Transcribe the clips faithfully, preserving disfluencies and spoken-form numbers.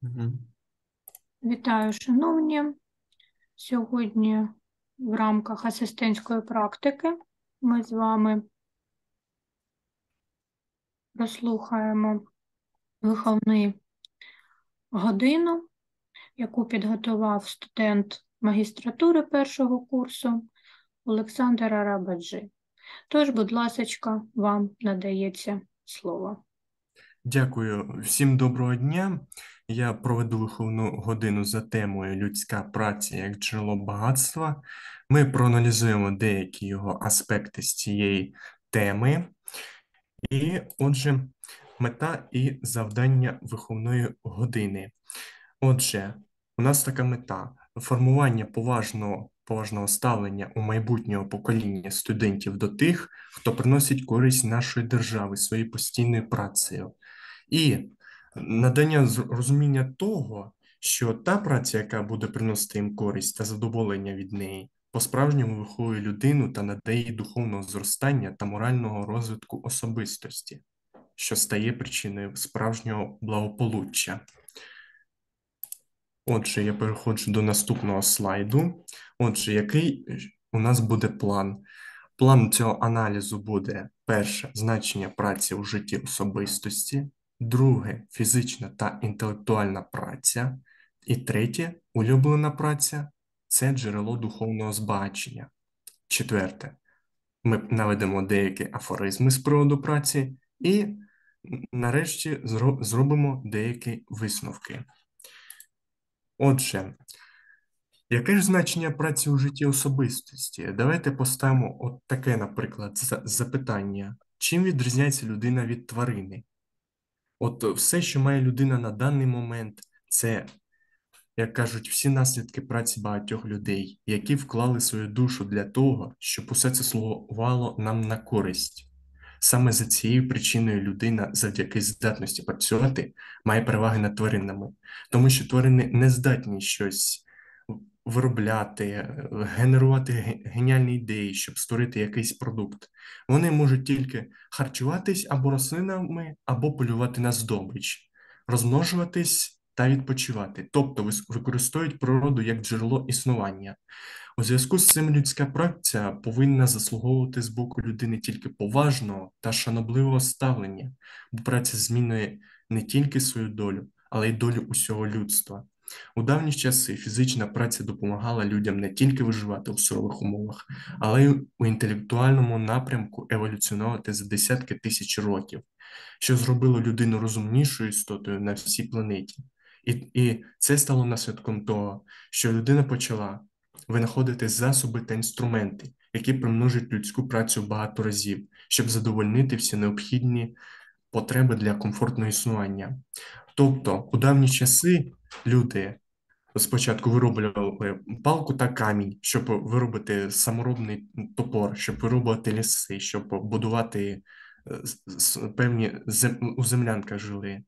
Мгм. Вітаю, шановні. Сьогодні в рамках асистентської практики ми з вами прослухаємо виховну годину, яку підготував студент магістратури першого курсу Олександр Арабаджі. Тож, будь ласочка, вам надається слово. Дякую. Всім доброго дня. Я проведу виховну годину за темою «Людська праця як джерело багатства». Ми проаналізуємо деякі його аспекти з цієї теми. І, отже, мета і завдання виховної години. Отже, у нас така мета – формування поважного, поважного ставлення у майбутнього покоління студентів до тих, хто приносить користь нашої держави своєю постійною працею. І надання з- розуміння того, що та праця, яка буде приносити їм користь та задоволення від неї, по-справжньому виховує людину та надає їй духовного зростання та морального розвитку особистості, що стає причиною справжнього благополуччя. Отже, я переходжу до наступного слайду. Отже, який у нас буде план? План цього аналізу буде: перше, значення праці у житті особистості, друге, фізична та інтелектуальна праця, і третє, улюблена праця – це джерело духовного збагачення. Четверте, ми наведемо деякі афоризми з приводу праці і, нарешті, зро- зробимо деякі висновки. Отже, яке ж значення праці у житті особистості? Давайте поставимо от таке, наприклад, за- запитання. Чим відрізняється людина від тварини? От все, що має людина на даний момент, це, як кажуть, всі наслідки праці багатьох людей, які вклали свою душу для того, щоб усе це слугувало нам на користь. Саме за цією причиною людина завдяки здатності працювати має переваги над тваринами, тому що тварини не здатні щось виробляти, е, генерувати ге- геніальні ідеї, щоб створити якийсь продукт. Вони можуть тільки харчуватись або рослинами, або полювати на здобич, розмножуватись та відпочивати, тобто вис- використовують природу як джерело існування. У зв'язку з цим людська праця повинна заслуговувати з боку людини тільки поважного та шанобливого ставлення, бо праця змінює не тільки свою долю, але й долю усього людства. У давні часи фізична праця допомагала людям не тільки виживати у сурових умовах, але й у інтелектуальному напрямку еволюціонувати за десятки тисяч років, що зробило людину розумнішою істотою на всій планеті. І, і це стало наслідком того, що людина почала винаходити засоби та інструменти, які примножать людську працю багато разів, щоб задовольнити всі необхідні потреби для комфортного існування. Тобто, у давні часи люди спочатку вироблювали палку та камінь, щоб виробити саморобний топор, щоб вирубувати ліси, щоб будувати е, с- с- певні зем- у землянках жили.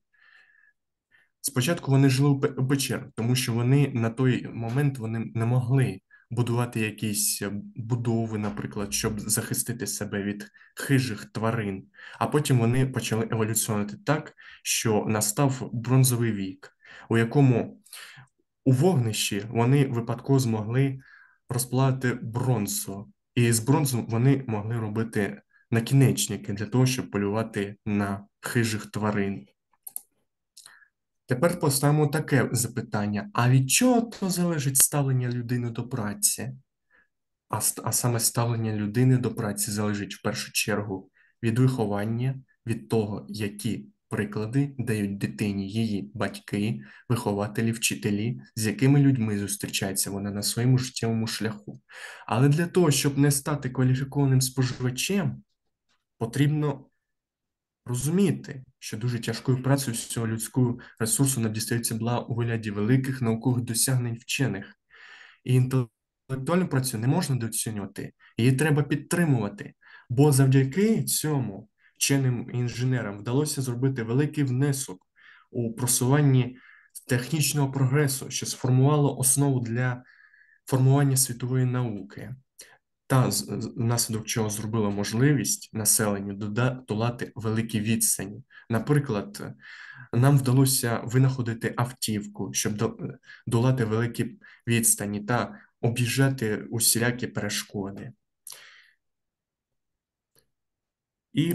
Спочатку вони жили у пе- у печерах, тому що вони на той момент вони не могли будувати якісь е, будови, наприклад, щоб захистити себе від хижих тварин. А потім вони почали еволюціонувати так, що настав бронзовий вік, у якому у вогнищі вони випадково змогли розплавити бронзу, і з бронзу вони могли робити накінечники для того, щоб полювати на хижих тварин. Тепер поставимо таке запитання: а від чого то залежить ставлення людини до праці? А, ст- а саме ставлення людини до праці залежить в першу чергу від виховання, від того, які приклади дають дитині її батьки, вихователі, вчителі, з якими людьми зустрічається вона на своєму життєвому шляху. Але для того, щоб не стати кваліфікованим споживачем, потрібно розуміти, що дуже тяжкою працею всього людського ресурсу нам дістаються блага у вигляді великих наукових досягнень вчених. І інтелектуальну працю не можна недооцінювати, її треба підтримувати, бо завдяки цьому вченим інженерам вдалося зробити великий внесок у просуванні технічного прогресу, що сформувало основу для формування світової науки. та з- з- внаслідок чого зробила можливість населенню дода- долати великі відстані. Наприклад, нам вдалося винаходити автівку, щоб до- долати великі відстані та об'їжджати усілякі перешкоди. І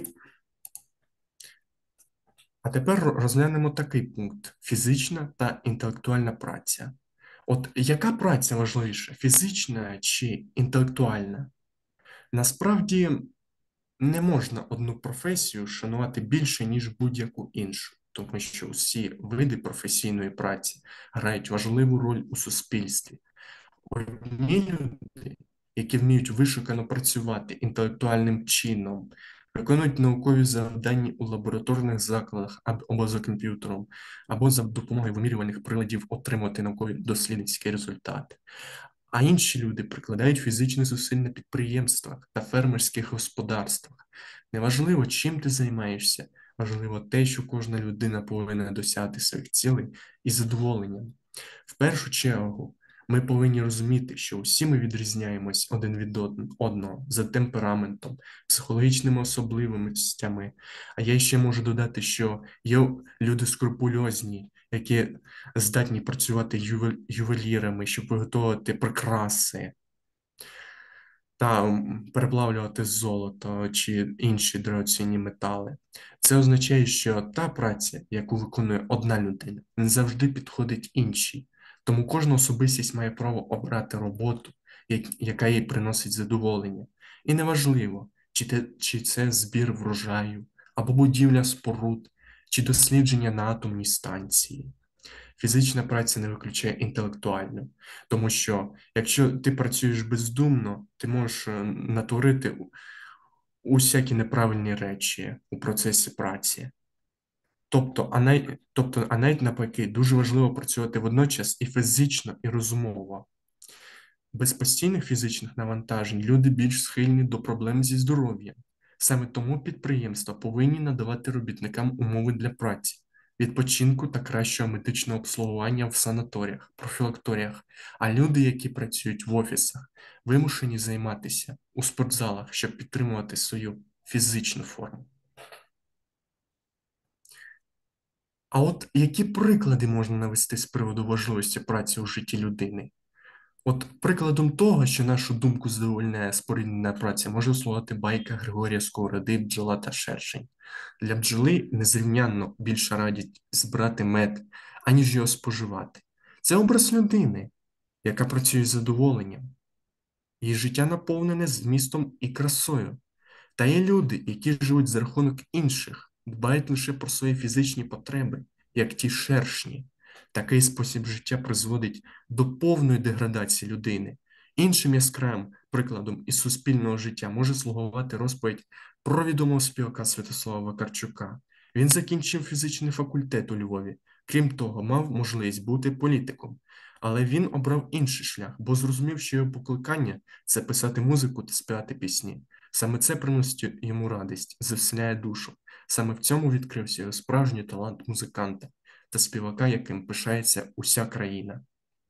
а тепер розглянемо такий пункт: фізична та інтелектуальна праця. От яка праця важливіша, фізична чи інтелектуальна? Насправді не можна одну професію шанувати більше, ніж будь-яку іншу, тому що всі види професійної праці грають важливу роль у суспільстві. Одні люди, які вміють вишукано працювати інтелектуальним чином, виконують наукові завдання у лабораторних закладах або за комп'ютером, або за допомогою вимірювальних приладів отримувати наукові дослідницькі результати. А інші люди прикладають фізичні зусиль на підприємствах та фермерських господарствах. Неважливо, чим ти займаєшся, важливо те, що кожна людина повинна досягти своїх цілей із задоволенням. В першу чергу, ми повинні розуміти, що усі ми відрізняємось один від од- одного за темпераментом, психологічними особливостями. А я ще можу додати, що є люди скрупульозні, які здатні працювати ювел- ювелірами, щоб виготовити прикраси та м, переплавлювати золото чи інші дорогоцінні метали. Це означає, що та праця, яку виконує одна людина, не завжди підходить іншій. Тому кожна особистість має право обрати роботу, як- яка їй приносить задоволення. І неважливо, чи, те, чи це збір врожаю, або будівля споруд, чи дослідження на атомній станції. Фізична праця не виключає інтелектуальну, тому що якщо ти працюєш бездумно, ти можеш е, натворити у- усякі неправильні речі у процесі праці. Тобто, а най, тобто, а навіть навпаки, дуже важливо працювати водночас і фізично, і розумово. Без постійних фізичних навантажень люди більш схильні до проблем зі здоров'ям. Саме тому підприємства повинні надавати робітникам умови для праці, відпочинку та кращого медичного обслуговування в санаторіях, профілакторіях, а люди, які працюють в офісах, вимушені займатися у спортзалах, щоб підтримувати свою фізичну форму. А от які приклади можна навести з приводу важливості праці у житті людини? От прикладом того, що нашу думку задовольняє споріднена праця, може слугати байка Григорія Сковороди «Бджола та шершень». Для бджоли незрівнянно більше радять збирати мед, аніж його споживати. Це образ людини, яка працює з задоволенням. Її життя наповнене змістом і красою. Та є люди, які живуть за рахунок інших, дбають лише про свої фізичні потреби, як ті шершні. Такий спосіб життя призводить до повної деградації людини. Іншим яскравим прикладом із суспільного життя може слугувати розповідь про відомого співака Святослава Вакарчука. Він закінчив фізичний факультет у Львові, крім того, мав можливість бути політиком. Але він обрав інший шлях, бо зрозумів, що його покликання це писати музику та співати пісні. Саме це приносить йому радість, звеселяє душу. Саме в цьому відкрився його справжній талант музиканта та співака, яким пишається уся країна.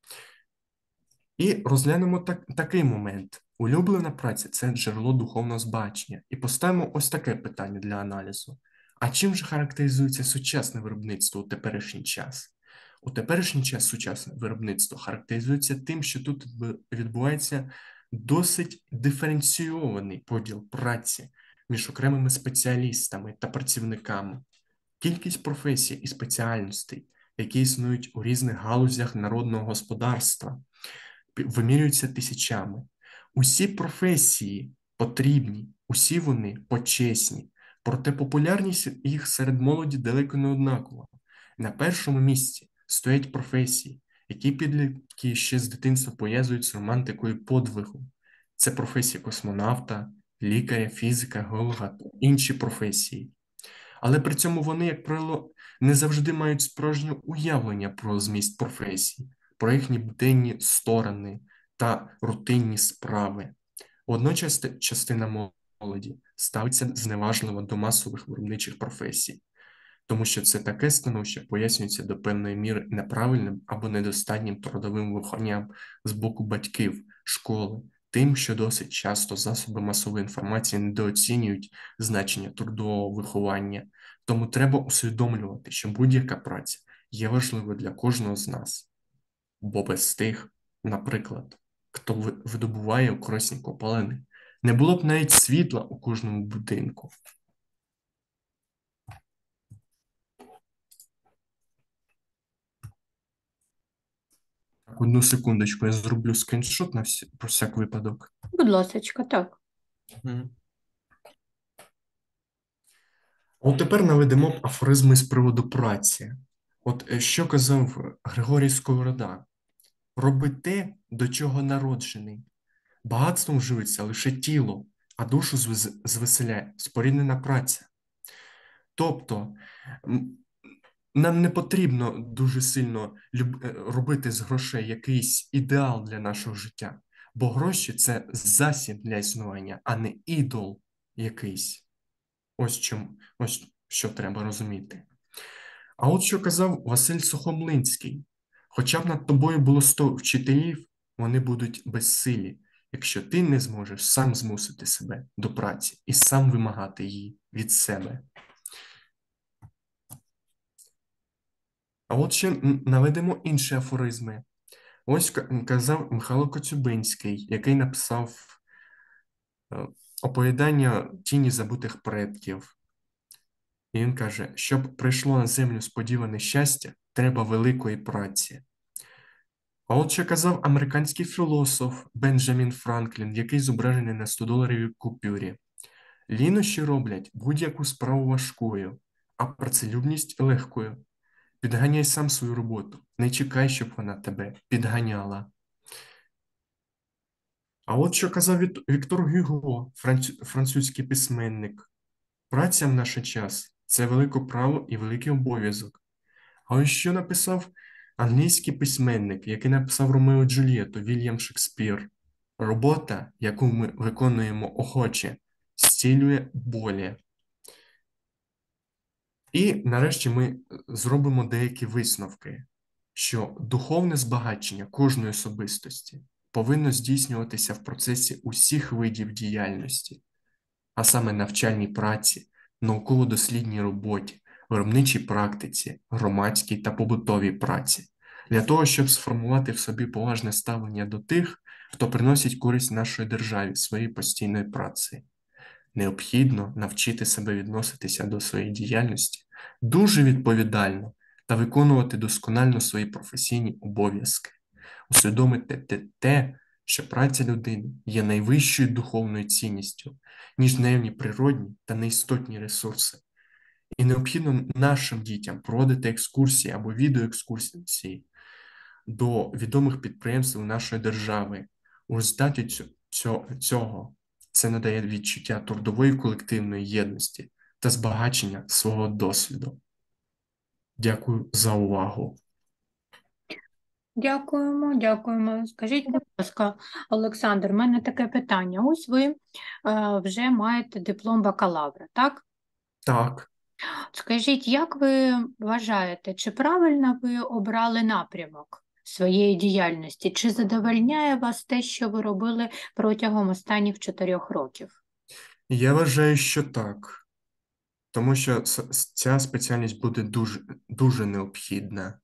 І розглянемо так, такий момент. Улюблена праця – це джерело духовного збагачення. І поставимо ось таке питання для аналізу. А чим же характеризується сучасне виробництво у теперішній час? У теперішній час сучасне виробництво характеризується тим, що тут відбувається досить диференційований поділ праці між окремими спеціалістами та працівниками. Кількість професій і спеціальностей, які існують у різних галузях народного господарства, вимірюються тисячами. Усі професії потрібні, усі вони почесні, проте популярність їх серед молоді далеко не однакова. На першому місці стоять професії, які підлітки ще з дитинства пов'язують з романтикою подвигу. Це професія космонавта, лікаря, фізика, геолога та інші професії. Але при цьому вони, як правило, не завжди мають справжнє уявлення про зміст професії, про їхні буденні сторони та рутинні справи. Водночас частина молоді ставиться зневажливо до масових виробничих професій, тому що це таке становище пояснюється до певної міри неправильним або недостатнім трудовим вихованням з боку батьків, школи тим, що досить часто засоби масової інформації недооцінюють значення трудового виховання. Тому треба усвідомлювати, що будь-яка праця є важливою для кожного з нас. Бо без тих, наприклад, хто видобуває корисні копалини, не було б навіть світла у кожному будинку. Так, одну секундочку, я зроблю скріншот на всі, про всяк випадок. Будь ласочка, так. Мгм. От тепер наведемо афоризми з приводу праці. От е, що казав Григорій Сковорода? Роби те, до чого народжений. Багатством живиться лише тіло, а душу звез- звеселяє споріднена праця. Тобто м, нам не потрібно дуже сильно люб- е, робити з грошей якийсь ідеал для нашого життя, бо гроші це засіб для існування, а не ідол якийсь. Ось чим, ось що треба розуміти. А от що казав Василь Сухомлинський: хоча б над тобою було сто вчителів, вони будуть безсилі, якщо ти не зможеш сам змусити себе до праці і сам вимагати її від себе. А от ще м, наведемо інші афоризми. Ось ка- казав Михайло Коцюбинський, який написав е, оповідання «Тіні забутих предків». І він каже, щоб прийшло на землю сподіване щастя, треба великої праці. А от що казав американський філософ Бенджамін Франклін, який зображений на сто-доларовій купюрі. Лінощі роблять будь-яку справу важкою, а працелюбність легкою. Підганяй сам свою роботу, не чекай, щоб вона тебе підганяла. А от що казав Віт- Віктор Гюго, францю- французький письменник. Праця в наш час – це велике право і великий обов'язок. А ось що написав англійський письменник, який написав Ромео і Джульєту, Вільям Шекспір. Робота, яку ми виконуємо охоче, зцілює болі. І нарешті ми зробимо деякі висновки, що духовне збагачення кожної особистості повинно здійснюватися в процесі усіх видів діяльності, а саме навчальній праці, науково-дослідній роботі, виробничій практиці, громадській та побутовій праці, для того, щоб сформувати в собі поважне ставлення до тих, хто приносить користь нашої державі своєю постійною працею. Необхідно навчити себе відноситися до своєї діяльності дуже відповідально та виконувати досконально свої професійні обов'язки, усвідомити те, те, що праця людини є найвищою духовною цінністю, ніж наявні природні та неістотні ресурси. І необхідно нашим дітям проводити екскурсії або відеоекскурсії до відомих підприємств нашої держави. У результаті цю- цьо- цього це надає відчуття трудової колективної єдності та збагачення свого досвіду. Дякую за увагу. Дякуємо, дякуємо. Скажіть, будь ласка, Олександр, в мене таке питання. Ось ви е, вже маєте диплом бакалавра, так? Так. Скажіть, як ви вважаєте, чи правильно ви обрали напрямок своєї діяльності? Чи задовольняє вас те, що ви робили протягом останніх чотирьох років? Я вважаю, що так, тому що с- с- ця спеціальність буде дуже, дуже необхідна.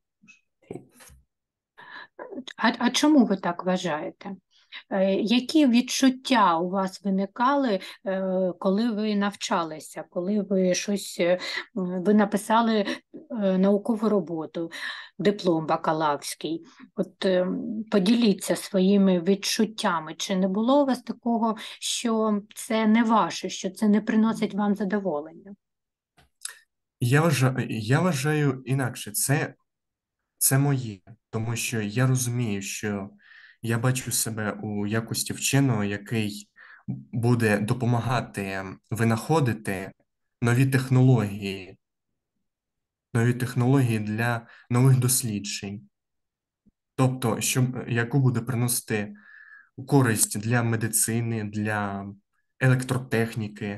А, а чому ви так вважаєте? Е, Які відчуття у вас виникали, е, коли ви навчалися, коли ви щось е, ви написали е, наукову роботу, диплом бакалаврський? От е, поділіться своїми відчуттями. Чи не було у вас такого, що це не ваше, що це не приносить вам задоволення? Я вважаю, я вважаю інакше, це, це моє, тому що я розумію, що я бачу себе у якості вченого, який буде допомагати винаходити нові технології, нові технології для нових досліджень. Тобто, щоб, яку буде приносити користь для медицини, для електротехніки.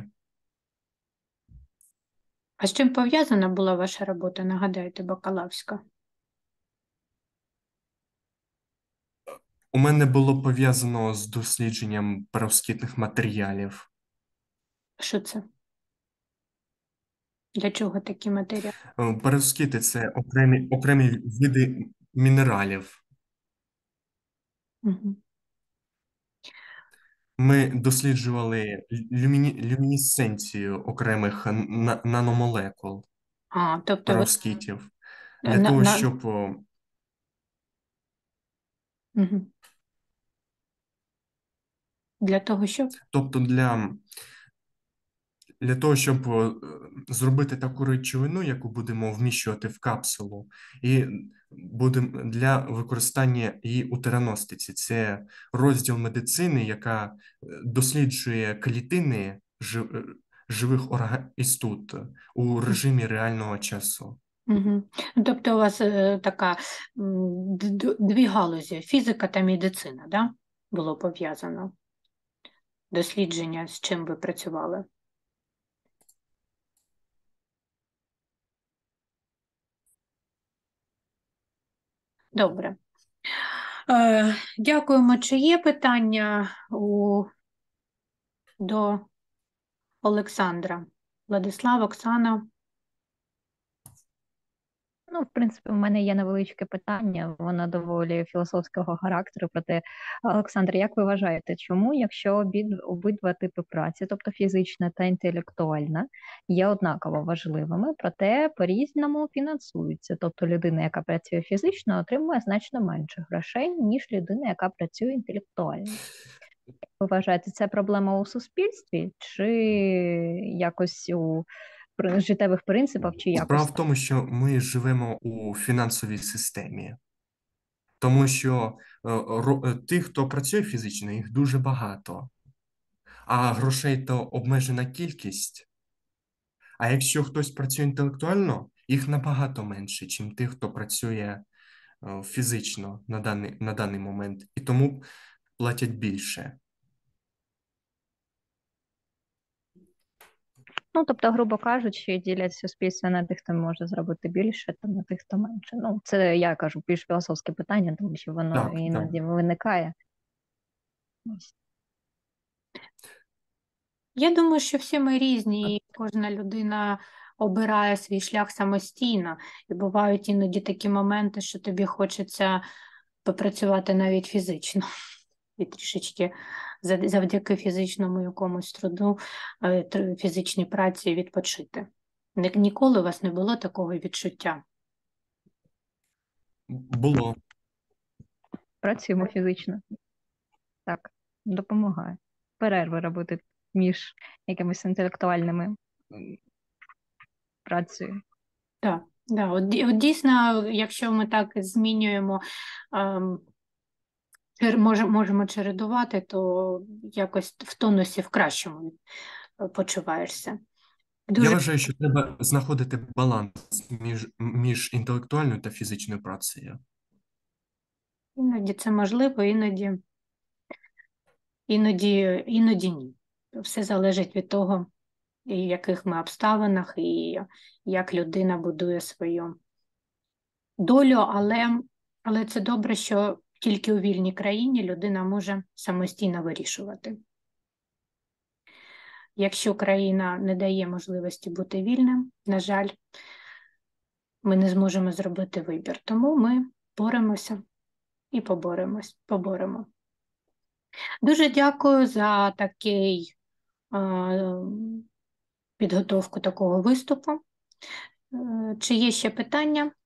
А з чим пов'язана була ваша робота, нагадайте, бакалаврська? У мене було пов'язано з дослідженням перовскитних матеріалів. Що це? Для чого такі матеріали? Е, Перовскити – це окремі, окремі види мінералів. Угу. Ми досліджували люміні, люмінесценцію окремих на- наномолекул А, тобто ви перовскитів для на, того, на... щоб о, Угу. Для того, що? тобто для Для того, щоб е, зробити таку речовину, яку будемо вміщувати в капсулу, і будемо для використання її у тераностиці. Це розділ медицини, яка е, досліджує клітини жи- е, живих органістот у режимі реального часу. Угу. Тобто у вас е, така м, д- дві галузі, фізика та медицина, да? Було пов'язано дослідження, з чим ви працювали? Добре. Е, дякуємо. Чи є питання у, до Олександра? Владислав, Оксана? Ну, в принципі, у мене є невеличке питання, воно доволі філософського характеру. Проте, Олександр, як ви вважаєте, чому, якщо обід, обидва типи праці, тобто фізична та інтелектуальна, є однаково важливими, проте по-різному фінансуються? Тобто людина, яка працює фізично, отримує значно менше грошей, ніж людина, яка працює інтелектуально. Ви вважаєте, це проблема у суспільстві чи якось у при- життєвих принципах, чи Справа якось в так? тому, що ми живемо у фінансовій системі, тому що е, ро- е, тих, хто працює фізично, їх дуже багато, а грошей то обмежена кількість. А якщо хтось працює інтелектуально, їх набагато менше, ніж тих, хто працює е, фізично на даний, на даний момент, і тому платять більше. Ну, тобто, грубо кажучи, ділять суспільство на тих, хто може зробити більше, та на тих, хто менше. Ну, це я кажу більш філософське питання, тому що воно Так, так. іноді виникає. Ось. Я думаю, що всі ми різні, і кожна людина обирає свій шлях самостійно. І бувають іноді такі моменти, що тобі хочеться попрацювати навіть фізично. І трішечки зав- завдяки фізичному якомусь труду, е, тр- фізичній праці відпочити. Ні- Ніколи у вас не було такого відчуття? Було. Працюємо фізично. Так, допомагає. Перерви робити між якимись інтелектуальними м, працею. Так, да, от, ді- от дійсно, якщо ми так змінюємо, ем, чер- може- можемо чередувати, то якось в тонусі в кращому е, почуваєшся. Я Дуже вважаю, що треба знаходити баланс між, між інтелектуальною та фізичною працею. іноді це можливо, іноді, іноді, іноді ні. Все залежить від того, і в яких ми обставинах, і як людина будує свою долю, але, але це добре, що тільки у вільній країні людина може самостійно вирішувати. Якщо країна не дає можливості бути вільним, на жаль, ми не зможемо зробити вибір. Тому ми боремося і поборемось, поборемо. Дуже дякую за такий е, підготовку такого виступу. Е, Чи є ще питання?